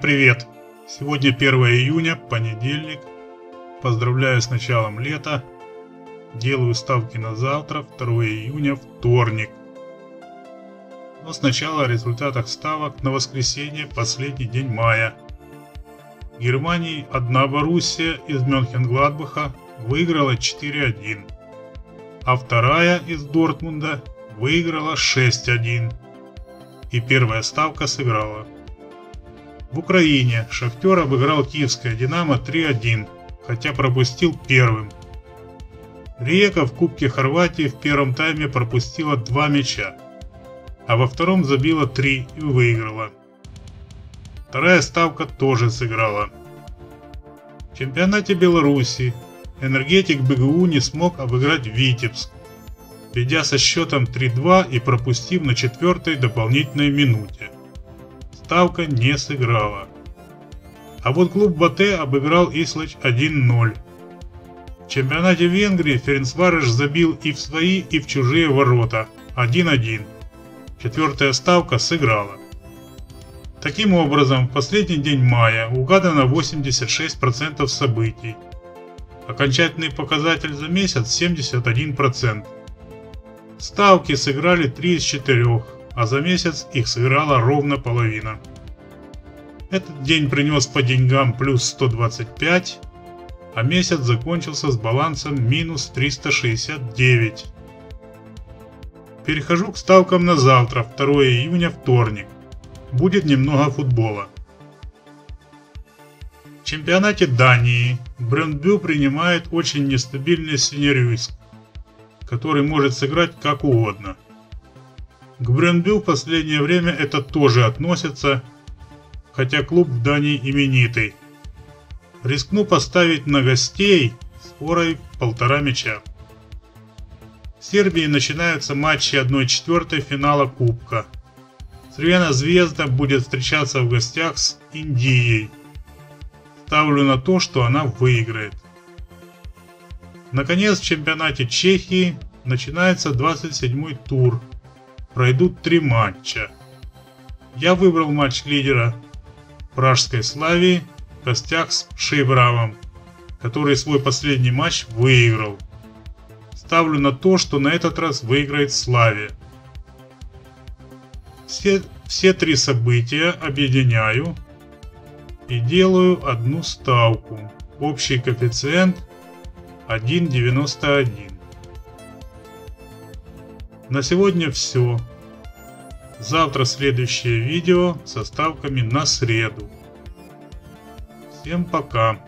привет! Сегодня 1 июня, понедельник. Поздравляю с началом лета. Делаю ставки на завтра, 2 июня, вторник. Но сначала о результатах ставок на воскресенье, последний день мая. В Германии одна Боруссия из Мönchengladbach выиграла 4-1, а вторая из Дортмунда выиграла 6-1. И первая ставка сыграла. В Украине Шахтер обыграл киевское Динамо 3-1, хотя пропустил первым. Rijeka в Кубке Хорватии в первом тайме пропустила 2 мяча, а во втором забила 3 и выиграла. Вторая ставка тоже сыграла. В чемпионате Беларуси Энергетик БГУ не смог обыграть Витебск, ведя со счетом 3-2 и пропустив на 4-й дополнительной минуте. Ставка не сыграла. А вот клуб Батэ обыграл Ислач 1-0. В чемпионате Венгрии Ференцварош забил и в свои, и в чужие ворота 1-1. Четвертая ставка сыграла. Таким образом, в последний день мая угадано 86% событий. Окончательный показатель за месяц 71%. Ставки сыграли 3 из 4, а за месяц их сыграла ровно половина. Этот день принес по деньгам плюс 125, а месяц закончился с балансом минус 369. Перехожу к ставкам на завтра, 2 июня, вторник. Будет немного футбола. В чемпионате Дании Брøndby принимает очень нестабильный Синерюйск, который может сыграть как угодно. К Брøndby в последнее время это тоже относится, хотя клуб в Дании именитый. Рискну поставить на гостей скорой 1,5 мяча. В Сербии начинаются матчи 1/4 финала Кубка. Црвена Звезда будет встречаться в гостях с Индией. Ставлю на то, что она выиграет. Наконец, в чемпионате Чехии начинается 27-й тур. Пройдут 3 матча. Я выбрал матч лидера Пражской Славии в гостях с Шейбравом, который свой последний матч выиграл. Ставлю на то, что на этот раз выиграет Славия. Все 3 события объединяю и делаю одну ставку. Общий коэффициент 1,91. На сегодня все. Завтра следующее видео со ставками на среду. Всем пока.